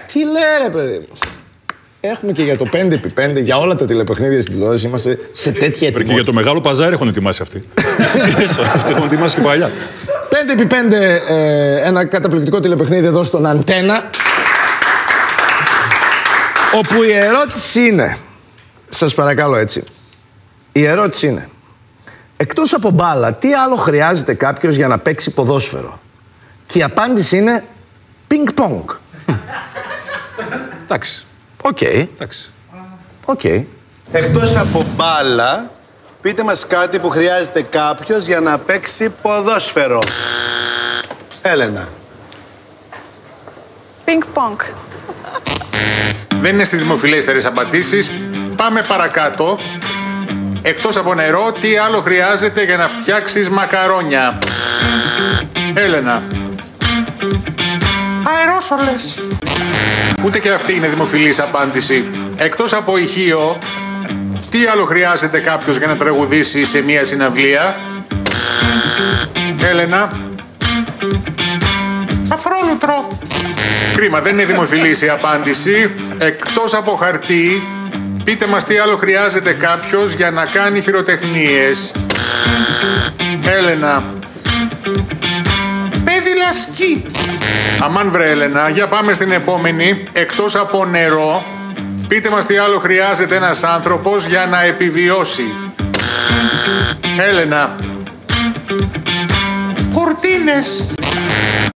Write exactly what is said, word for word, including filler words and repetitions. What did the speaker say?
Τι λέει ρε παιδί μου. Έχουμε και για το πέντε επί πέντε, για όλα τα τηλεπαιχνίδια στην τηλεόραση. Είμαστε σε τέτοια ετοιμότητα. Και για το μεγάλο παζάρι έχουν ετοιμάσει αυτοί. Αυτοί έχουν ετοιμάσει και παλιά. πέντε επί πέντε, ε, ένα καταπληκτικό τηλεπαιχνίδι εδώ στον Αντένα. Όπου η ερώτηση είναι, σας παρακαλώ έτσι, η ερώτηση είναι, εκτός από μπάλα, τι άλλο χρειάζεται κάποιος για να παίξει ποδόσφαιρο? Και η απάντηση είναι πινκ-πονγκ. Εντάξει. Οκ. Εντάξει. Οκ. Εκτός από μπάλα, πείτε μας κάτι που χρειάζεται κάποιος για να παίξει ποδόσφαιρο. Έλενα. Πινκ-πονγκ. Δεν είναι στις δημοφιλέστερες απαντήσεις. Πάμε παρακάτω. Εκτός από νερό, τι άλλο χρειάζεται για να φτιάξεις μακαρόνια? Έλενα. Αερόσολες. Ούτε και αυτή είναι δημοφιλής απάντηση. Εκτός από ηχείο, τι άλλο χρειάζεται κάποιος για να τραγουδήσει σε μία συναυλία? Έλενα. Αφρόλουτρο. Κρίμα, δεν είναι δημοφιλής η απάντηση. Εκτός από χαρτί, πείτε μας τι άλλο χρειάζεται κάποιος για να κάνει χειροτεχνίες. Έλενα. Πέδιλα σκι. Αμάν βρε Έλενα, για πάμε στην επόμενη. Εκτός από νερό, πείτε μας τι άλλο χρειάζεται ένας άνθρωπος για να επιβιώσει. Έλενα. Κουρτίνες.